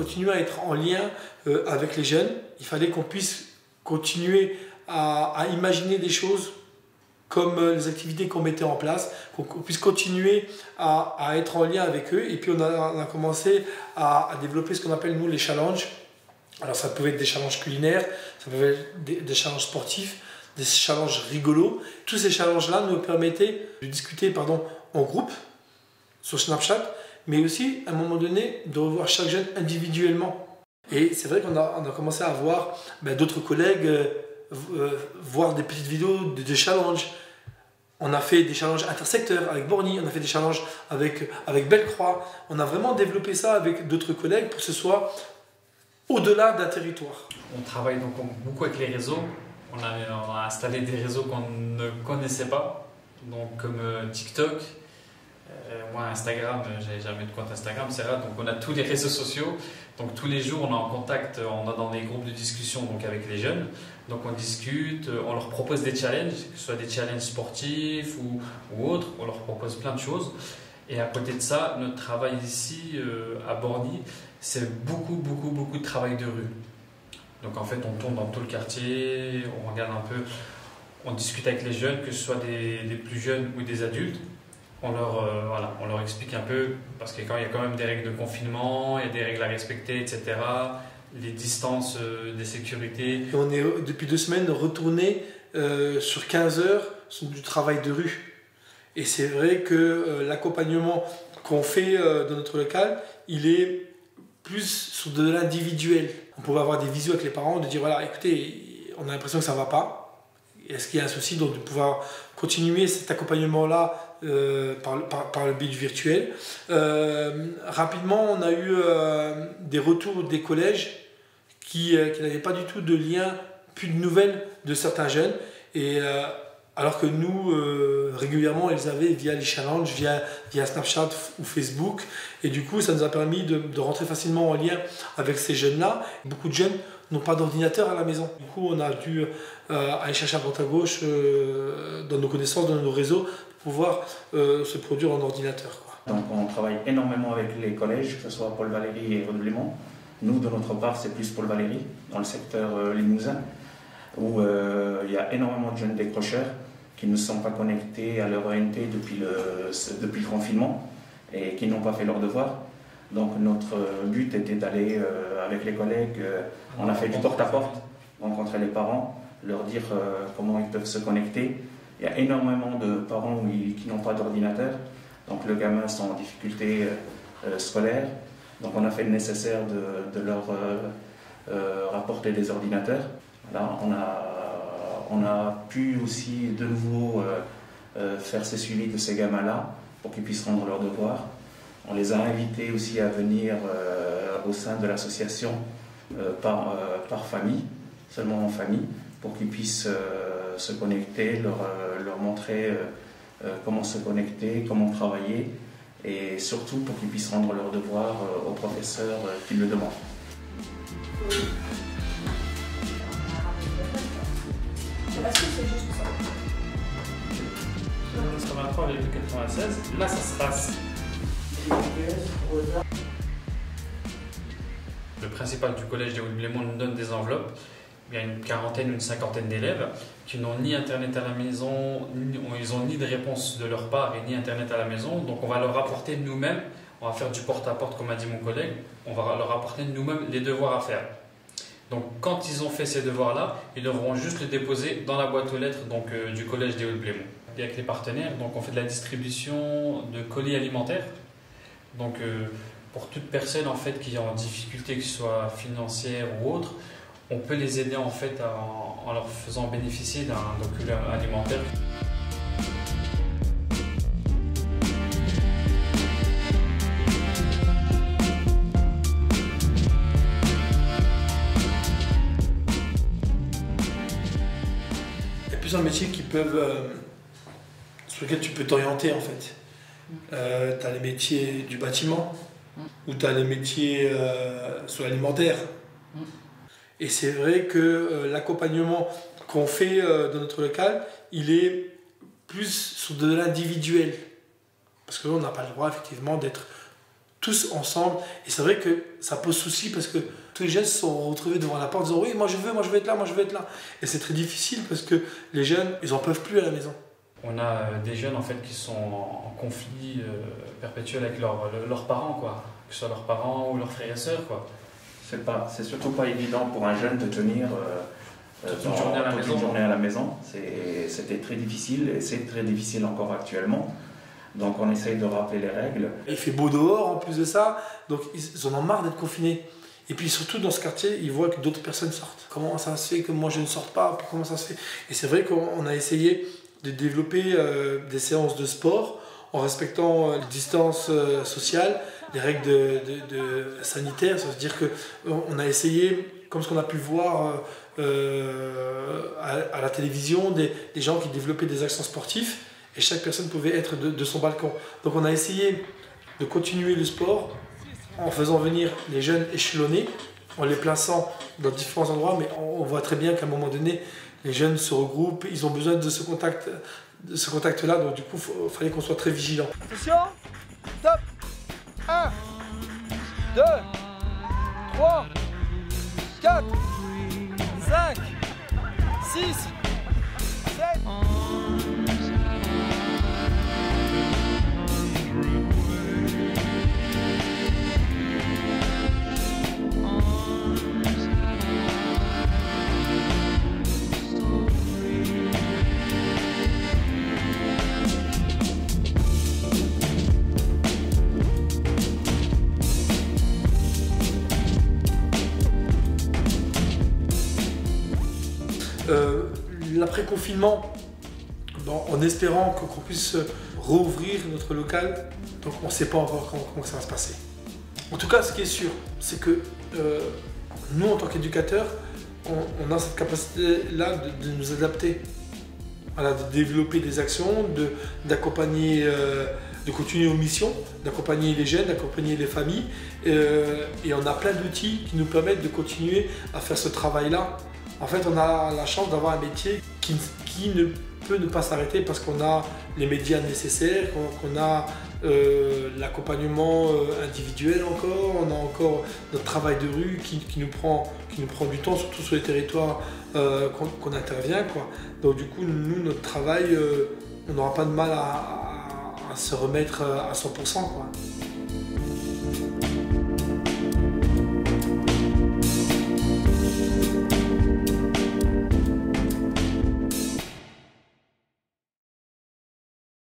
continuer à être en lien avec les jeunes. Il fallait qu'on puisse continuer à imaginer des choses comme les activités qu'on mettait en place, qu'on puisse continuer à être en lien avec eux. Et puis on a commencé à développer ce qu'on appelle nous les challenges. Alors ça pouvait être des challenges culinaires, ça pouvait être des challenges sportifs, des challenges rigolos. Tous ces challenges-là nous permettaient de discuter en groupe sur Snapchat, mais aussi à un moment donné de revoir chaque jeune individuellement. Et c'est vrai qu'on a commencé à voir d'autres collègues voir des petites vidéos de challenges. On a fait des challenges intersecteurs avec Borny, on a fait des challenges avec Bellecroix. On a vraiment développé ça avec d'autres collègues pour que ce soit au-delà d'un territoire. On travaille donc beaucoup avec les réseaux. On a installé des réseaux qu'on ne connaissait pas, donc comme TikTok. Moi, Instagram, j'avais jamais de compte Instagram, c'est rare. Donc on a tous les réseaux sociaux. Donc tous les jours, on est en contact, on est dans des groupes de discussion donc avec les jeunes. Donc on discute, on leur propose des challenges, que ce soit des challenges sportifs ou autres. On leur propose plein de choses. Et à côté de ça, notre travail ici à Borny, c'est beaucoup de travail de rue. Donc en fait, on tourne dans tout le quartier, on regarde un peu, on discute avec les jeunes, que ce soit des plus jeunes ou des adultes. On leur explique un peu, parce qu'il y a quand même des règles de confinement, il y a des règles à respecter, etc. Les distances des sécurités. Et on est depuis 2 semaines retourné sur 15 heures sur du travail de rue. Et c'est vrai que l'accompagnement qu'on fait dans notre local, il est plus sur de l'individuel. On pouvait avoir des visios avec les parents, de dire voilà, écoutez, on a l'impression que ça ne va pas. Est-ce qu'il y a un souci donc de pouvoir continuer cet accompagnement-là par le biais du virtuel. Rapidement, on a eu des retours des collèges qui n'avaient pas du tout de lien, plus de nouvelles de certains jeunes. Et alors que nous, régulièrement, ils avaient via les challenges, via Snapchat ou Facebook. Et du coup, ça nous a permis de rentrer facilement en lien avec ces jeunes-là. Beaucoup de jeunes n'ont pas d'ordinateur à la maison. Du coup, on a dû aller chercher à droite à gauche dans nos connaissances, dans nos réseaux, pour pouvoir se produire en ordinateur, quoi. Donc on travaille énormément avec les collèges, que ce soit Paul Valéry et Redoublement. Nous, de notre part, c'est plus Paul Valéry, dans le secteur limousin, où il y a énormément de jeunes décrocheurs qui ne sont pas connectés à leur ONT depuis le confinement et qui n'ont pas fait leur devoir. Donc notre but était d'aller avec les collègues, on a fait du porte-à-porte, rencontrer les parents, leur dire comment ils peuvent se connecter. Il y a énormément de parents qui n'ont pas d'ordinateur, donc le gamin est en difficulté scolaire. Donc on a fait le nécessaire de leur rapporter des ordinateurs. Là, on a pu aussi de nouveau faire ces suivis de ces gamins-là pour qu'ils puissent rendre leurs devoirs. On les a invités aussi à venir au sein de l'association par famille, seulement en famille, pour qu'ils puissent se connecter, leur montrer comment se connecter, comment travailler, et surtout pour qu'ils puissent rendre leurs devoirs aux professeurs qui le demandent. Est-ce que c'est juste ça? 83,96. Là, ça sera. Le principal du collège des Hauts-de-Blémont nous donne des enveloppes. Il y a une quarantaine, une cinquantaine d'élèves qui n'ont ni internet à la maison, ils n'ont ni de réponse de leur part et ni internet à la maison. Donc on va leur apporter nous-mêmes, on va faire du porte-à-porte comme a dit mon collègue, on va leur apporter nous-mêmes les devoirs à faire. Donc quand ils ont fait ces devoirs-là, ils devront juste les déposer dans la boîte aux lettres donc, du collège des Hauts-de-Blémont. Et avec les partenaires, donc on fait de la distribution de colis alimentaires. Donc pour toute personne en fait qui est en difficulté, que ce soit financière ou autre, on peut les aider en fait en leur faisant bénéficier d'un colis alimentaire. Il y a plusieurs métiers qui peuvent, sur lesquels tu peux t'orienter en fait. Tu as les métiers du bâtiment ou tu as les métiers sur l'alimentaire. Et c'est vrai que l'accompagnement qu'on fait dans notre local, il est plus sur de l'individuel. Parce que on n'a pas le droit effectivement d'être tous ensemble. Et c'est vrai que ça pose souci parce que tous les jeunes se sont retrouvés devant la porte en disant oui, moi je veux être là, moi je veux être là. Et c'est très difficile parce que les jeunes, ils n'en peuvent plus à la maison. On a des jeunes en fait qui sont en conflit perpétuel avec leurs parents, quoi. Que ce soit leurs parents ou leurs frères et sœurs, quoi. C'est surtout pas évident pour un jeune de tenir toute une journée à la maison. C'était très difficile et c'est très difficile encore actuellement. Donc on essaye de rappeler les règles. Il fait beau dehors en plus de ça, donc ils en ont marre d'être confinés. Et puis surtout dans ce quartier, ils voient que d'autres personnes sortent. Comment ça se fait que moi je ne sorte pas? Comment ça se fait? Et c'est vrai qu'on a essayé de développer des séances de sport en respectant les distances sociales, les règles sanitaires. Ça veut dire qu'on a essayé, comme ce qu'on a pu voir à la télévision, des gens qui développaient des actions sportives et chaque personne pouvait être de son balcon. Donc on a essayé de continuer le sport en faisant venir les jeunes échelonnés, en les plaçant dans différents endroits, mais on voit très bien qu'à un moment donné, les jeunes se regroupent, ils ont besoin de ce contact-là, donc du coup, il fallait qu'on soit très vigilants. Attention, stop. 1, 2, 3, 4, 5, 6, 7. L'après-confinement, en espérant qu'on puisse rouvrir notre local, donc on ne sait pas encore comment ça va se passer. En tout cas, ce qui est sûr, c'est que nous, en tant qu'éducateurs, on a cette capacité-là de nous adapter, voilà, de développer des actions, d'accompagner, de continuer nos missions, d'accompagner les jeunes, d'accompagner les familles. Et on a plein d'outils qui nous permettent de continuer à faire ce travail-là. En fait, on a la chance d'avoir un métier qui ne peut ne pas s'arrêter parce qu'on a les médias nécessaires, qu'on a l'accompagnement individuel encore, on a encore notre travail de rue qui nous prend du temps, surtout sur les territoires qu'on intervient, quoi. Donc du coup, nous, notre travail, on n'aura pas de mal à se remettre à 100%, quoi.